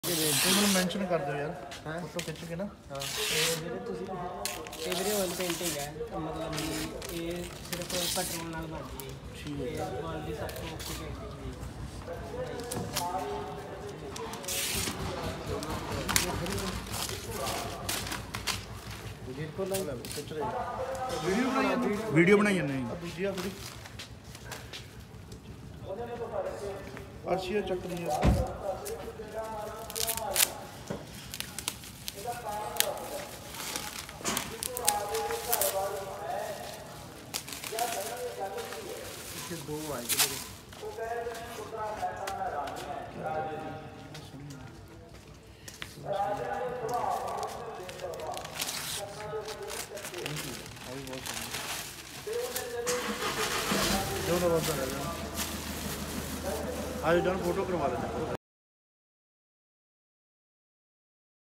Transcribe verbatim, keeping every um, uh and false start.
ਮੈਨੂੰ ਮੈਂਸ਼ਨ ਕਰ ਦਿਓ ਯਾਰ ਹਾਂ ਫੋਟੋ ਖਿੱਚ ਕੇ ਨਾ ਹਾਂ ਵੀਰੇ ਤੁਸੀਂ ਇਹ ਵੀਰੇ ਆਇਲ ਪੇਂਟਿੰਗ ਹੈ ਮਤਲਬ ਇਹ ਸਿਰਫ ਪੈਟਰੋਲ ਨਾਲ ਬਣਦੀ ਹੈ ਠੀਕ ਹੈ ਵਾਲ ਦੀ ਸਭ ਤੋਂ ਔਖੀ ਪੇਂਟਿੰਗ ਜੀ ਵੀਡੀਓ ਲਾਈਵ ਖਿੱਚ ਰਹੇ ਵੀਡੀਓ ਬਣਾਈ ਵੀਡੀਓ ਬਣਾਈ ਜਾਂਦੇ ਆ ਦੂਜੀ ਆ ਥੋੜੀ ਅਰਸ਼ੀਆ ਚੱਕਰੀ ਆ दो आए थे आज डन फोटो करवा लेते